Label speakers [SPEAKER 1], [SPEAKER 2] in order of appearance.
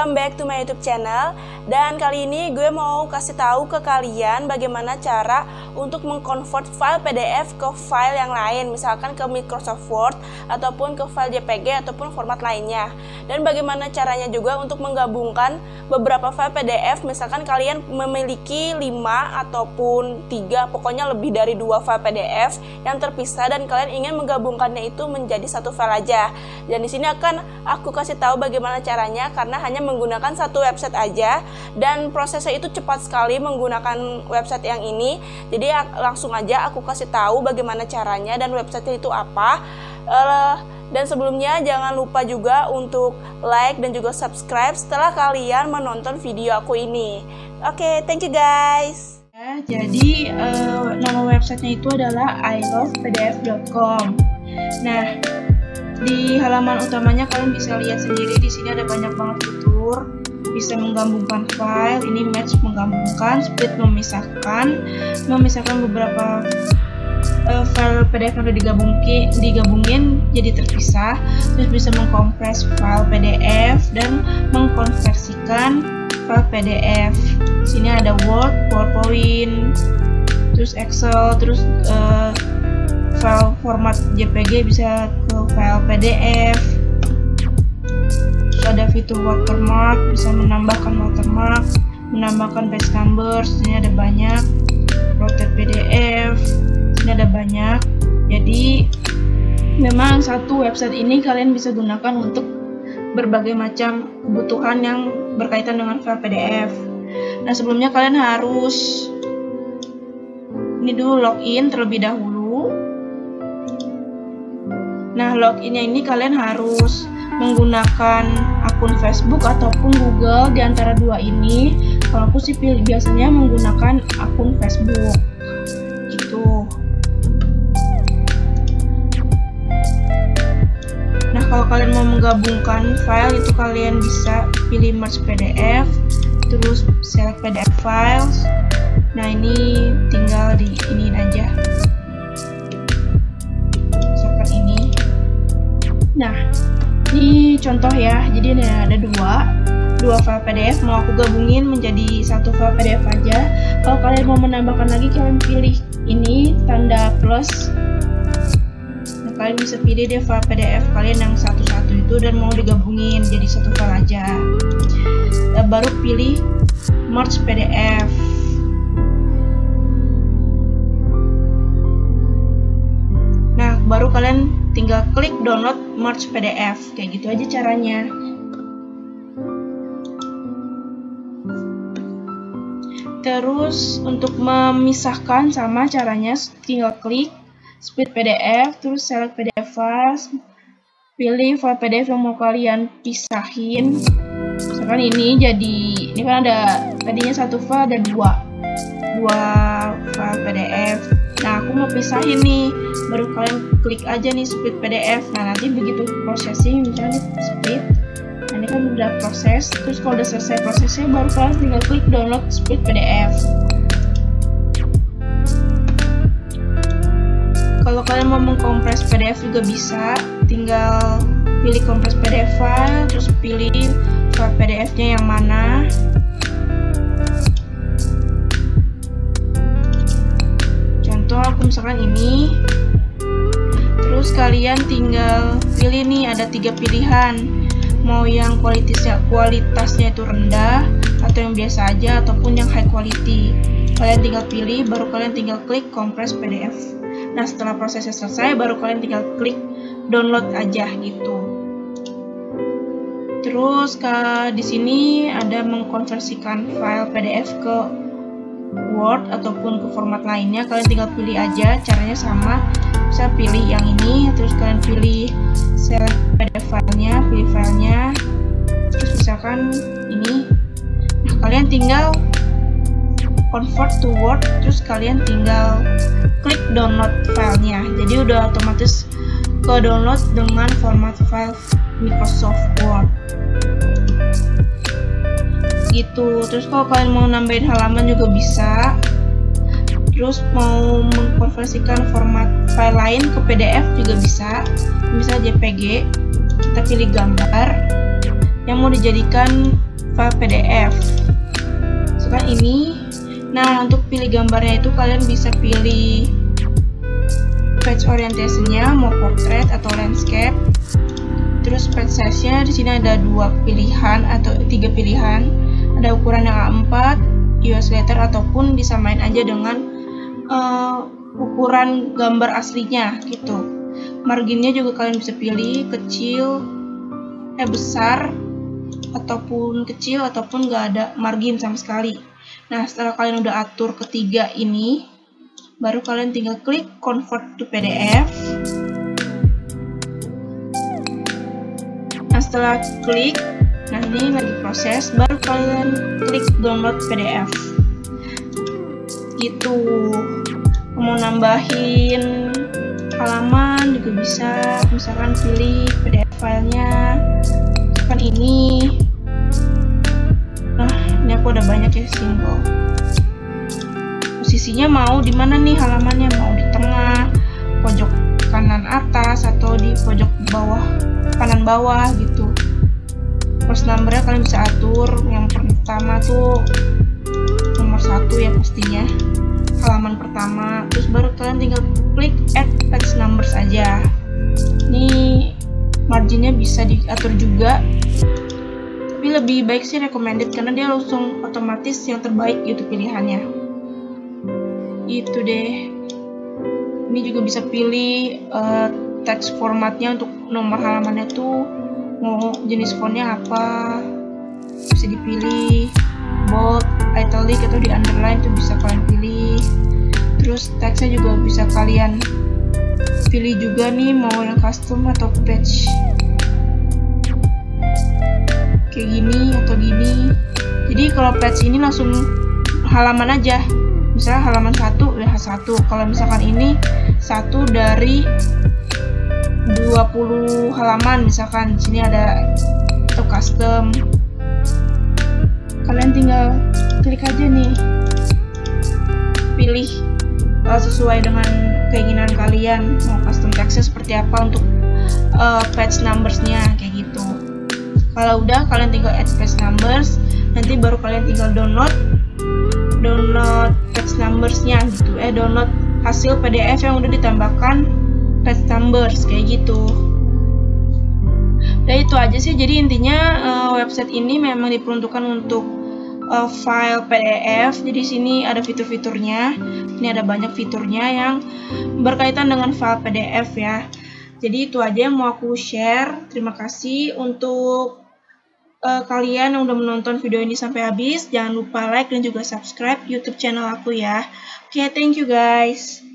[SPEAKER 1] welcome back to my YouTube channel. Dan kali ini gue mau kasih tahu ke kalian bagaimana cara untuk mengconvert file PDF ke file yang lain, misalkan ke Microsoft Word ataupun ke file JPG ataupun format lainnya. Dan bagaimana caranya juga untuk menggabungkan beberapa file PDF, misalkan kalian memiliki 5 ataupun 3, pokoknya lebih dari 2 file PDF yang terpisah dan kalian ingin menggabungkannya itu menjadi satu file aja. Dan di sini akan aku kasih tahu bagaimana caranya, karena hanya menggunakan satu website aja dan prosesnya itu cepat sekali menggunakan website yang ini. Jadi langsung aja aku kasih tahu bagaimana caranya dan websitenya itu apa. Dan sebelumnya jangan lupa juga untuk like dan juga subscribe setelah kalian menonton video aku ini. Oke, thank you guys.
[SPEAKER 2] Jadi nama websitenya itu adalah ilovepdf.com. Nah, di halaman utamanya kalian bisa lihat sendiri, di sini ada banyak banget fitur. Bisa menggabungkan file, ini match menggabungkan, split memisahkan beberapa file PDF yang udah digabungin jadi terpisah, terus bisa mengkompres file PDF dan mengkonversikan file PDF. Sini ada Word, PowerPoint, terus Excel, terus file format JPG bisa ke file PDF. Terus ada fitur watermark, bisa menambahkan watermark, menambahkan page numbers. Sini ada banyak. Rotate PDF, sini ada banyak. Jadi memang satu website ini kalian bisa gunakan untuk berbagai macam kebutuhan yang berkaitan dengan file PDF. Nah, sebelumnya kalian harus ini dulu login terlebih dahulu. Nah, loginnya ini kalian harus menggunakan akun Facebook ataupun Google, di antara dua ini. Kalau aku sih biasanya menggunakan akun Facebook gitu. Nah, kalau kalian mau menggabungkan file itu kalian bisa pilih merge PDF, terus select PDF files. Nah, ini tinggal di iniin aja. Misalkan ini. Nah, ini contoh ya, jadi ada dua file PDF mau aku gabungin menjadi satu file PDF aja. Kalau kalian mau menambahkan lagi, kalian pilih ini tanda plus. Nah, kalian bisa pilih deh file PDF kalian yang satu-satu itu dan mau digabungin jadi satu file aja. Baru pilih merge PDF. Nah, baru kalian tinggal klik download merge PDF. Kayak gitu aja caranya. Terus untuk memisahkan sama caranya, tinggal klik split PDF, terus select PDF files, pilih file PDF yang mau kalian pisahin. Misalkan ini kan ada tadinya satu file, ada dua file PDF. Nah, aku mau pisahin nih, baru kalian klik aja nih split PDF. Nah, nanti begitu processing, misalnya split. Nah, ini kan udah proses. Terus kalau udah selesai prosesnya, baru kalian tinggal klik download split PDF. Kalau kalian mau mengkompres PDF juga bisa, tinggal pilih kompres PDF file, terus pilih file PDF-nya yang mana. Contoh aku misalkan ini. Terus kalian tinggal pilih nih, ada 3 pilihan. Mau yang kualitasnya itu rendah, atau yang biasa aja, ataupun yang high quality. Kalian tinggal pilih, baru kalian tinggal klik compress PDF. Nah, setelah prosesnya selesai, baru kalian tinggal klik download aja gitu. Terus di sini ada mengkonversikan file PDF ke Word ataupun ke format lainnya. Kalian tinggal pilih aja, caranya sama. Bisa pilih yang ini, terus kalian pilih select PDF filenya, pilih filenya, terus misalkan ini. Nah, kalian tinggal convert to Word, terus kalian tinggal klik download filenya. Jadi udah otomatis ke download dengan format file Microsoft Word gitu. Terus kalau kalian mau nambahin halaman juga bisa. Terus mau mengkonversikan format file lain ke PDF juga bisa. Misal JPG, kita pilih gambar. yang mau dijadikan file PDF. Sekarang ini. Nah, untuk pilih gambarnya itu kalian bisa pilih page orientation-nya, mau portrait atau landscape. Terus page size-nya di sini ada 2 pilihan atau 3 pilihan. Ada ukuran yang A4, US letter ataupun disamain aja dengan ukuran gambar aslinya gitu. Marginnya juga kalian bisa pilih kecil, besar ataupun kecil ataupun nggak ada margin sama sekali. Nah, setelah kalian udah atur ketiga ini, baru kalian tinggal klik convert to PDF. Nah, setelah klik, nah ini lagi proses, baru kalian klik download PDF. Gitu. Mau nambahin halaman juga bisa, misalkan pilih PDF filenya, misalkan ini. Nah, ini aku udah banyak ya, single. Posisinya mau di mana nih halamannya? Mau di tengah, pojok kanan atas, atau di pojok bawah, kanan bawah gitu. First numbernya kalian bisa atur. Yang pertama tuh nomor 1 ya pastinya, halaman pertama. Terus baru kalian tinggal klik add page numbers aja. Ini marginnya bisa diatur juga, tapi lebih baik sih recommended karena dia langsung otomatis yang terbaik gitu pilihannya. Itu deh. Ini juga bisa pilih text formatnya untuk nomor halamannya tuh mau jenis fontnya apa, bisa dipilih bold, italic atau di underline tuh bisa kalian pilih. Terus teksnya juga bisa kalian pilih juga nih mau yang custom atau page kayak gini atau gini. Jadi kalau page ini langsung halaman aja, misalnya halaman 1 udah 1. Kalau misalkan ini 1 dari 20 halaman, misalkan sini ada atau custom, kalian tinggal klik aja nih, pilih sesuai dengan keinginan kalian mau custom teksnya seperti apa untuk page numbersnya kayak gitu. Kalau udah, kalian tinggal add page numbers, nanti baru kalian tinggal download page numbersnya gitu, download hasil PDF yang udah ditambahkan page numbers kayak gitu. Dan itu aja sih. Jadi intinya website ini memang diperuntukkan untuk file PDF. Jadi sini ada fitur-fiturnya. Ini ada banyak fiturnya yang berkaitan dengan file PDF ya. Jadi itu aja yang mau aku share. Terima kasih untuk kalian yang udah menonton video ini sampai habis. Jangan lupa like dan juga subscribe YouTube channel aku ya. Oke, thank you guys.